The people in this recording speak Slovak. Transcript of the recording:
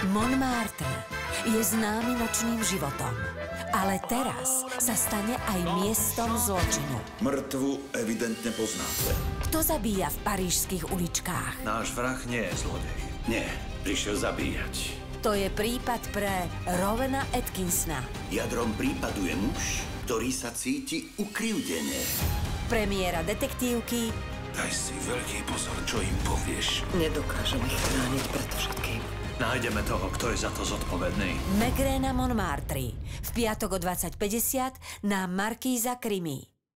Montmartre je známy nočným životom, ale teraz sa stane aj miestom zločinu. Mŕtvu evidentne poznáte. Kto zabíja v parížských uličkách? Náš vrah nie je zlodej. Nie, prišiel zabíjať. To je prípad pre Rowena Atkinsona. Jadrom prípadu je muž, ktorý sa cíti ukrivdene. Premiéra detektívky. Daj si veľký pozor, čo im povieš. Nedokážem ich chrániť pred všetkým. Nájdeme toho, kto je za to zodpovedný. Maigret na Montmartre. V piatok o 20:50 na Markíza Krimi.